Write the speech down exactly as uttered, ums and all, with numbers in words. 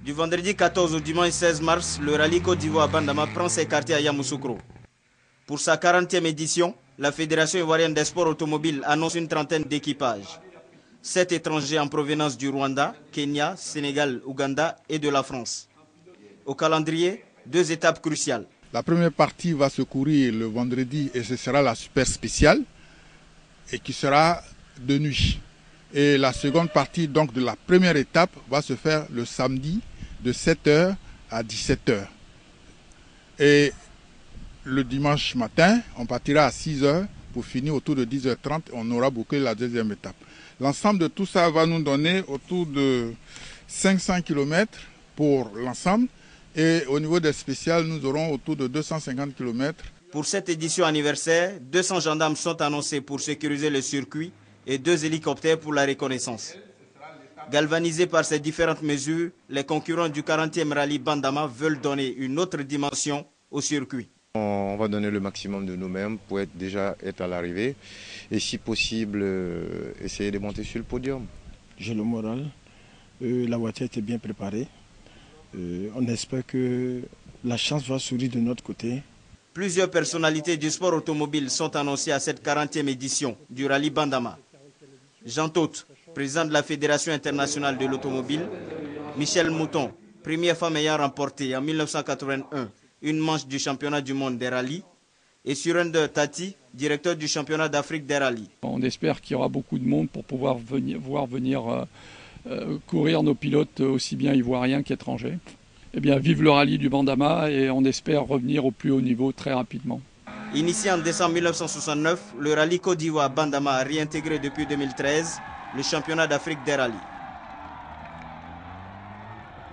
Du vendredi quatorze au dimanche seize mars, le rallye Côte d'Ivoire Bandama prend ses quartiers à Yamoussoukro. Pour sa quarantième édition, la Fédération ivoirienne des sports automobiles annonce une trentaine d'équipages. Sept étrangers en provenance du Rwanda, Kenya, Sénégal, Ouganda et de la France. Au calendrier, deux étapes cruciales. La première partie va se courir le vendredi et ce sera la super spéciale et qui sera de nuit. Et la seconde partie donc de la première étape va se faire le samedi de sept heures à dix-sept heures. Et le dimanche matin, on partira à six heures pour finir autour de dix heures trente. On aura bouclé la deuxième étape. L'ensemble de tout ça va nous donner autour de cinq cents kilomètres pour l'ensemble. Et au niveau des spéciales, nous aurons autour de deux cent cinquante kilomètres. Pour cette édition anniversaire, deux cents gendarmes sont annoncés pour sécuriser le circuit et deux hélicoptères pour la reconnaissance. Galvanisés par ces différentes mesures, les concurrents du quarantième rallye Bandama veulent donner une autre dimension au circuit. On va donner le maximum de nous-mêmes pour être déjà être à l'arrivée et si possible euh, essayer de monter sur le podium. J'ai le moral, euh, la voiture était bien préparée. Euh, on espère que la chance va sourire de notre côté. Plusieurs personnalités du sport automobile sont annoncées à cette quarantième édition du rallye Bandama. Jean Todt, président de la Fédération internationale de l'automobile, Michel Mouton, première femme ayant remporté en mille neuf cent quatre-vingt-un une manche du championnat du monde des rallyes, et Surender Tati, directeur du championnat d'Afrique des rallyes. On espère qu'il y aura beaucoup de monde pour pouvoir venir, voir venir euh, euh, courir nos pilotes aussi bien ivoiriens qu'étrangers. Eh bien, vive le rallye du Bandama et on espère revenir au plus haut niveau très rapidement. Initié en décembre mille neuf cent soixante-neuf, le rallye Côte d'Ivoire Bandama a réintégré depuis deux mille treize le championnat d'Afrique des rallyes.